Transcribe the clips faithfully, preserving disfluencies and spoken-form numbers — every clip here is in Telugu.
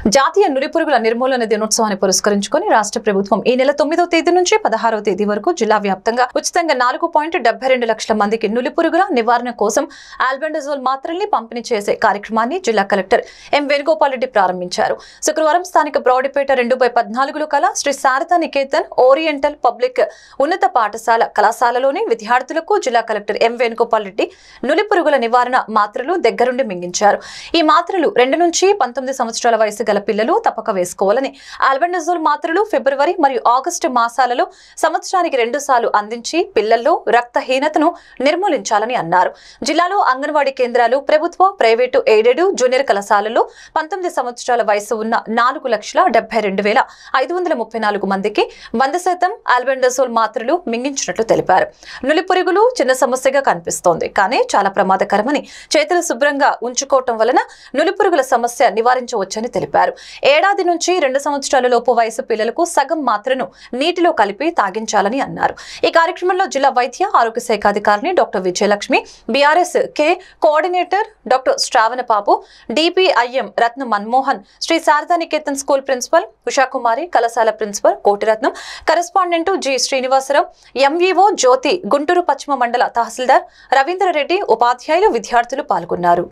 జాతీయ నులిపురుగుల నిర్మూలన దినోత్సవాన్ని పురస్కరించుకుని రాష్ట్ర ప్రభుత్వం ఈ నెల తొమ్మిదవ తేదీ నుంచి పదహారవ తేదీ వరకు జిల్లా వ్యాప్తంగా ఉచితంగా నాలుగు పాయింట్ డెబ్బై రెండు లక్షల మందికి నులిపురుగుల నివారణ కోసం ఆల్బెండజోల్ మాత్రల్ని పంపిణీ చేసే కార్యక్రమాన్ని జిల్లా కలెక్టర్ ఎం వేణుగోపాల్ రెడ్డి ప్రారంభించారు. శుక్రవారం స్థానిక బ్రౌడిపేట రెండు బై పద్నాలుగులో కల శ్రీ శారదా నికేతన్ ఓరియంటల్ పబ్లిక్ ఉన్నత పాఠశాల కళాశాలలోని విద్యార్థులకు జిల్లా కలెక్టర్ ఎం వేణుగోపాల్ రెడ్డి నులిపురుగుల నివారణ మాత్రలు దగ్గరుండి మింగించారు. ఈ మాత్రలు రెండు నుంచి పంతొమ్మిది సంవత్సరాల వయసు గల పిల్లలు తప్పక వేసుకోవాలని, ఆల్బెండజోల్ మాత్రలు ఫిబ్రవరి మరియు ఆగస్టు మాసాలలో సంవత్సరానికి రెండు సార్లు అందించి పిల్లల్లో రక్తహీనతను నిర్మూలించాలని అన్నారు. జిల్లాలో అంగన్వాడీ కేంద్రాలు, ప్రభుత్వ, ప్రైవేటు, ఎయిడెడ్, జూనియర్ కళాశాలలో పంతొమ్మిది సంవత్సరాల వయసు ఉన్న నాలుగు లక్షల డెబ్బై రెండు వేల ఐదు వందల ముప్పై నాలుగు మందికి వంద శాతం ఆల్బెండజోల్ మాత్రలు మింగించినట్లు తెలిపారు. నులిపురుగులు చిన్న సమస్యగా కనిపిస్తోంది, కానీ చాలా ప్రమాదకరమని, చేతులు శుభ్రంగా ఉంచుకోవటం వలన నులిపురుగుల సమస్య నివారించవచ్చని తెలిపారు. ఏడాది నుంచి రెండు సంవత్సరాల లోపు వయసు పిల్లలకు సగం మాత్రను నీటిలో కలిపి తాగించాలని అన్నారు. ఈ కార్యక్రమంలో జిల్లా వైద్య ఆరోగ్య శాఖ అధికారిని doctor Vijayalakshmi, BRS K coordinator doctor Shravana Babu, DPIM Ratna Manmohan, Shri Sharada Niketan school principal Ushakumari, కళాశాల principal Kotiratnam, correspondent G Srinivasarao, MEO Jyoti, Guntur పశ్చిమ మండల తహసీల్దార్ రవీంద్రరెడ్డి, ఉపాధ్యాయులు, విద్యార్థులు పాల్గొన్నారు.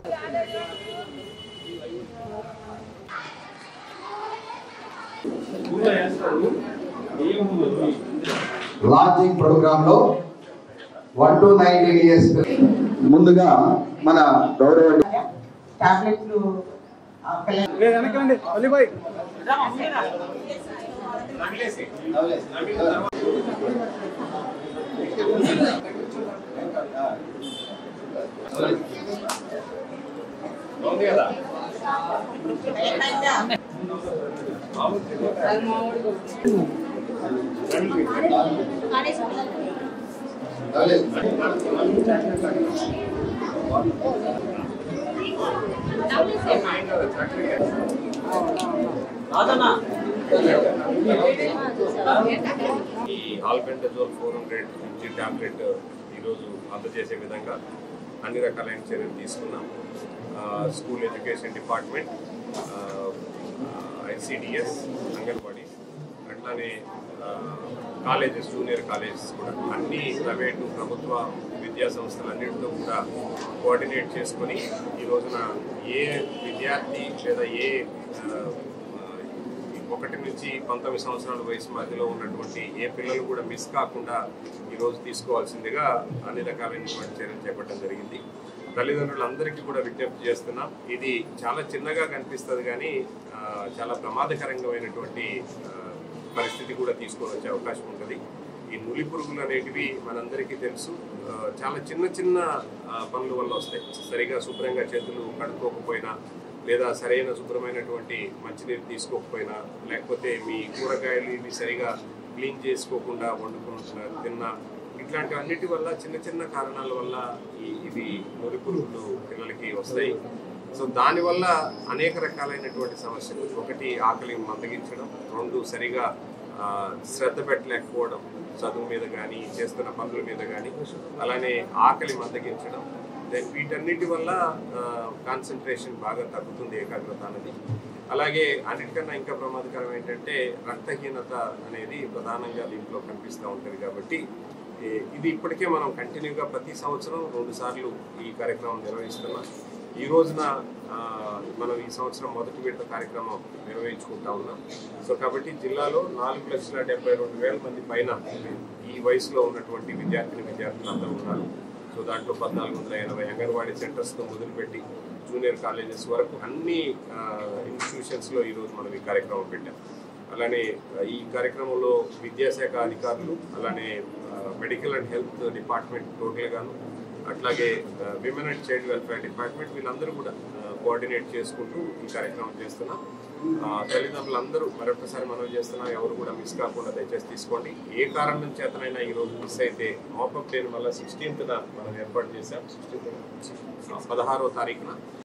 లాంచింగ్ ప్రోగ్రామ్ లో వన్ టు నైన్టీన్ ఇయర్స్ ముందుగా మన గౌరవ టాబ్లెట్లు ఈ albendazole four hundred MG tablet ఈరోజు అందజేసే విధంగా అన్ని రకాలైన చర్యలు తీసుకున్నాం. School education department, ICDS, anganwadi, అట్లానే కాలేజెస్, జూనియర్ కాలేజెస్ కూడా అన్ని ప్రైవేటు, ప్రభుత్వ విద్యా సంస్థలు అన్నింటితో కూడా కోఆర్డినేట్ చేసుకొని ఈ రోజున ఏ విద్యార్థి లేదా ఏ ఒకటి నుంచి పంతొమ్మిది సంవత్సరాల వయసు మధ్యలో ఉన్నటువంటి ఏ పిల్లలు కూడా మిస్ కాకుండా ఈరోజు తీసుకోవాల్సిందిగా అన్ని రకాలైనటువంటి చర్యలు చేపట్టడం జరిగింది. తల్లిదండ్రులందరికీ కూడా విజ్ఞప్తి చేస్తున్నాం. ఇది చాలా చిన్నగా కనిపిస్తుంది, కానీ చాలా ప్రమాదకరంగామైనటువంటి పరిస్థితి కూడా తీసుకొని వచ్చే అవకాశం ఉంటుంది. ఈ నులి పురుగులు అనేటివి మనందరికీ తెలుసు, చాలా చిన్న చిన్న పనుల వల్ల వస్తాయి. సరిగా శుభ్రంగా చేతులు కడుక్కోకపోయినా, లేదా సరైన శుభ్రమైనటువంటి మంచినీరు తీసుకోకపోయినా, లేకపోతే మీ కూరగాయలు ఇవి సరిగా క్లీన్ చేసుకోకుండా వండుకుంటున్నారు తిన్నా, ఇట్లాంటి అన్నిటి వల్ల చిన్న చిన్న కారణాల వల్ల ఈ ఇవి నులి పురుగులు పిల్లలకి వస్తాయి. సో దానివల్ల అనేక రకాలైనటువంటి సమస్యలు, ఒకటి ఆకలి మందగించడం, రెండు సరిగా శ్రద్ధ పెట్టలేకపోవడం చదువు మీద కానీ చేస్తున్న పనుల మీద కానీ, అలానే ఆకలి మందగించడం, దెన్ వీటన్నిటి వల్ల కాన్సన్ట్రేషన్ బాగా తగ్గుతుంది, ఏకాగ్రత అనేది. అలాగే అన్నిటికన్నా ఇంకా ప్రమాదకరం ఏంటంటే రక్తహీనత అనేది ప్రధానంగా దీంట్లో కనిపిస్తూ ఉంటుంది. కాబట్టి ఇది ఇప్పటికే మనం కంటిన్యూగా ప్రతి సంవత్సరం రెండు సార్లు ఈ కార్యక్రమం నిర్వహిస్తున్నాం. ఈ రోజున మనం ఈ సంవత్సరం మొదటి విడత కార్యక్రమం నిర్వహించుకుంటా ఉన్నాం. సో కాబట్టి జిల్లాలో నాలుగు లక్షల డెబ్బై రెండు వేల మంది పైన ఈ వయసులో ఉన్నటువంటి విద్యార్థిని విద్యార్థులు అందరూ ఉన్నారు. సో దాంట్లో పద్నాలుగు వందల ఎనభై అంగన్వాడీ సెంటర్స్తో మొదలుపెట్టి జూనియర్ కాలేజెస్ వరకు అన్ని ఇన్స్టిట్యూషన్స్లో ఈరోజు మనం ఈ కార్యక్రమం పెట్టాం. అలానే ఈ కార్యక్రమంలో విద్యాశాఖ అధికారులు, అలానే మెడికల్ అండ్ హెల్త్ డిపార్ట్మెంట్ టోటల్గాను, అట్లాగే women and child welfare department వీళ్ళందరూ కూడా కోఆర్డినేట్ చేసుకుంటూ ఈ కార్యక్రమం చేస్తున్నాం. తల్లిదండ్రులందరూ మరొకసారి మనం చేస్తున్నాం, ఎవరు కూడా మిస్ కాకుండా దయచేసి తీసుకోండి. ఏ కారణం చేతనైనా ఈరోజు మిస్ అయితే మాపప్ డేని వల్ల సిక్స్టీన్త్న మనం ఏర్పాటు చేశాం. సిక్స్టీన్త్ పదహారో తారీఖున